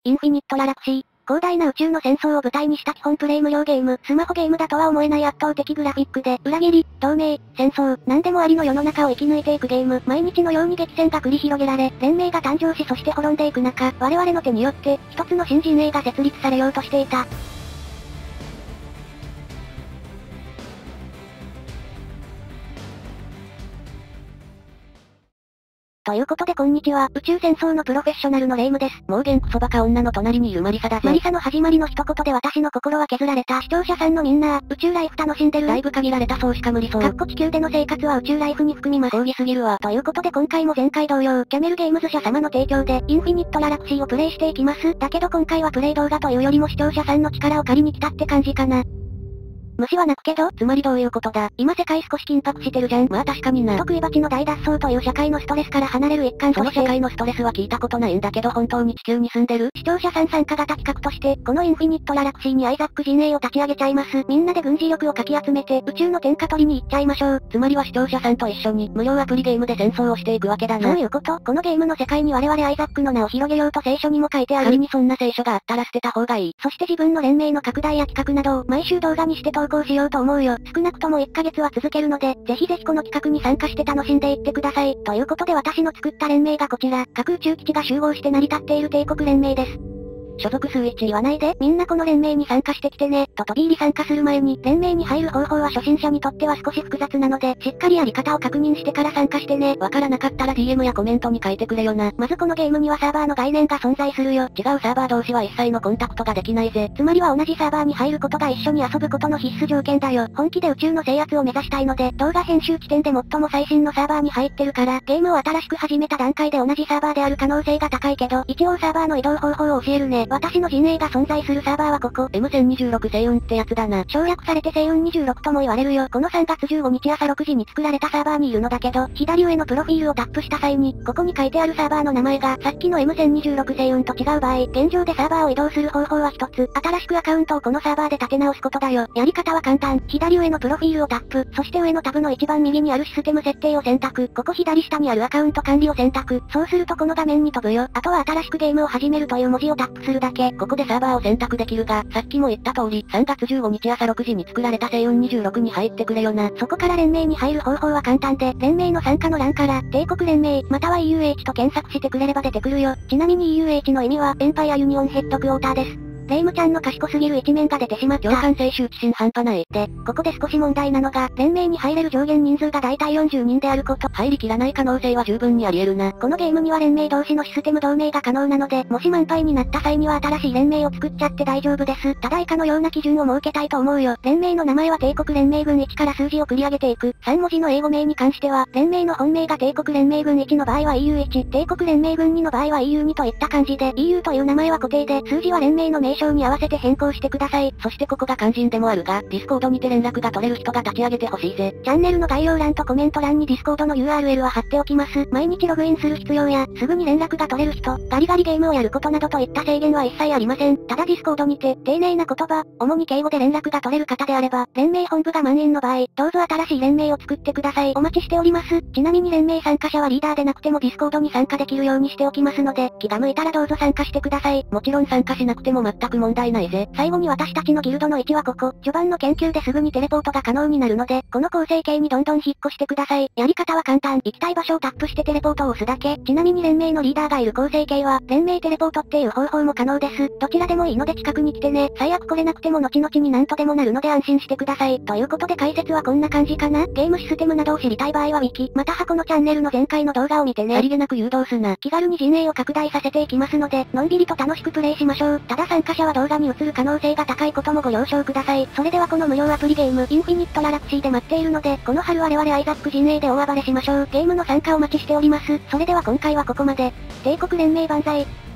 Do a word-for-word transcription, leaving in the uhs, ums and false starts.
インフィニット・ララクシー。広大な宇宙の戦争を舞台にした基本プレイ無料ゲーム。スマホゲームだとは思えない圧倒的グラフィックで、裏切り、同盟、戦争、何でもありの世の中を生き抜いていくゲーム。毎日のように激戦が繰り広げられ、連盟が誕生しそして滅んでいく中、我々の手によって、一つの新陣営が設立されようとしていた。ということでこんにちは、宇宙戦争のプロフェッショナルのレイムです。 もう元クソバカ女の隣にいるマリサだぜ。 マリサの始まりの一言で私の心は削られた。視聴者さんのみんな、宇宙ライフ楽しんでる？ だいぶ限られたそうしか無理そう。 かっこ地球での生活は宇宙ライフに含みます。 講義すぎるわ。 ということで今回も前回同様、キャメルゲームズ社様の提供で、インフィニット・ララクシーをプレイしていきます。だけど今回はプレイ動画というよりも視聴者さんの力を借りに来たって感じかな。虫は鳴くけど、 つまりどういうことだ？ 今世界少し緊迫してるじゃん。 まあ確かにな。 得意蜂の大脱走という社会のストレスから離れる一環として。 その社会のストレスは聞いたことないんだけど本当に地球に住んでる？ 視聴者さん参加型企画として、このインフィニット・ララクシーにアイザック陣営を立ち上げちゃいます。みんなで軍事力をかき集めて、宇宙の天下取りに行っちゃいましょう。 つまりは視聴者さんと一緒に、無料アプリゲームで戦争をしていくわけだな。 そういうこと。このゲームの世界に我々アイザックの名を広げようと聖書にも書いてある。 仮にそんな聖書があったら捨てた方がいい。 そして自分の連盟の拡大や企画などを毎週動画にして投稿しようと思うよ。少なくともいっかげつは続けるので、ぜひぜひこの企画に参加して楽しんでいってください。ということで私の作った連盟がこちら、各宇宙基地が集合して成り立っている帝国連盟です。 所属数いち言わないで、みんなこの連盟に参加してきてね、と飛び入り参加する前に、連盟に入る方法は初心者にとっては少し複雑なので、しっかりやり方を確認してから参加してね。 わからなかったら ディーエム やコメントに書いてくれよな。 まずこのゲームにはサーバーの概念が存在するよ。 違うサーバー同士は一切のコンタクトができないぜ。 つまりは同じサーバーに入ることが一緒に遊ぶことの必須条件だよ。本気で宇宙の制圧を目指したいので、動画編集地点で最も最新のサーバーに入ってるから、ゲームを新しく始めた段階で同じサーバーである可能性が高いけど、一応サーバーの移動方法を教えるね。私の陣営が存在するサーバーはここ。 エムせんにじゅうろく 星雲ってやつだな。 省略されて星雲にじゅうろくとも言われるよ。このさんがつじゅうごにち朝ろくじに作られたサーバーにいるのだけど、左上のプロフィールをタップした際に、ここに書いてあるサーバーの名前が、さっきの エムせんにじゅうろく 星雲と違う場合、現状でサーバーを移動する方法は一つ。新しくアカウントをこのサーバーで立て直すことだよ。やり方は簡単。左上のプロフィールをタップ、そして上のタブの一番右にあるシステム設定を選択。ここ左下にあるアカウント管理を選択。そうするとこの画面に飛ぶよ。あとは新しくゲームを始めるという文字をタップするだけ。 ここでサーバーを選択できるが、さっきも言った通り、さんがつじゅうごにち朝ろくじに作られた星雲にじゅうろくに入ってくれよな。 そこから連盟に入る方法は簡単で、連盟の参加の欄から、帝国連盟、または イーユーエイチ と検索してくれれば出てくるよ。ちなみに イーユーエイチ の意味は、エンパイアユニオンヘッドクォーターです。レイムちゃんの賢すぎる一面が出てしまった。 共感性周知心半端ない。 で、ここで少し問題なのが、連盟に入れる上限人数がだいたいよんじゅうにんであること。 入りきらない可能性は十分にあり得るな。 このゲームには連盟同士のシステム同盟が可能なので、もし満杯になった際には新しい連盟を作っちゃって大丈夫です。ただ以下のような基準を設けたいと思うよ。連盟の名前は帝国連盟軍いちから数字を繰り上げていく。さん文字の英語名に関しては、連盟の本命が帝国連盟軍いちの場合は イーユーいち、帝国連盟軍にの場合は イーユーに といった感じで、イーユー という名前は固定で、数字は連盟の名称に合わせて変更してください。 そしてここが肝心でもあるが、ディスコードにて連絡が取れる人が立ち上げてほしいぜ。 チャンネルの概要欄とコメント欄にディスコードの ユーアールエル は貼っておきます。毎日ログインする必要や、すぐに連絡が取れる人、ガリガリゲームをやることなどといった制限は一切ありません。ただディスコードにて、丁寧な言葉、主に敬語で連絡が取れる方であれば、連盟本部が満員の場合、どうぞ新しい連盟を作ってください。お待ちしております。ちなみに連盟参加者はリーダーでなくてもディスコードに参加できるようにしておきますので、気が向いたらどうぞ参加してください。 もちろん参加しなくても全く問題ないぜ。 最後に私たちのギルドの位置はここ。序盤の研究ですぐにテレポートが可能になるので、この構成形にどんどん引っ越してください。やり方は簡単。行きたい場所をタップしてテレポートを押すだけ。ちなみに連盟のリーダーがいる構成形は、連盟テレポートっていう方法も可能です。どちらでもいいので近くに来てね。最悪来れなくても後々になんとでもなるので安心してください。ということで解説はこんな感じかな。ゲームシステムなどを知りたい場合はウィキ、またはこのチャンネルの前回の動画を見てね。 さりげなく誘導すな。 気軽に陣営を拡大させていきますので、のんびりと楽しくプレイしましょう。ただ参加者は動画に映る可能性が高いこともご了承ください。それではこの無料アプリゲーム、インフィニットララクシーで待っているので、この春我々アイザック陣営で大暴れしましょう。ゲームの参加お待ちしております。それでは今回はここまで。帝国連盟万歳。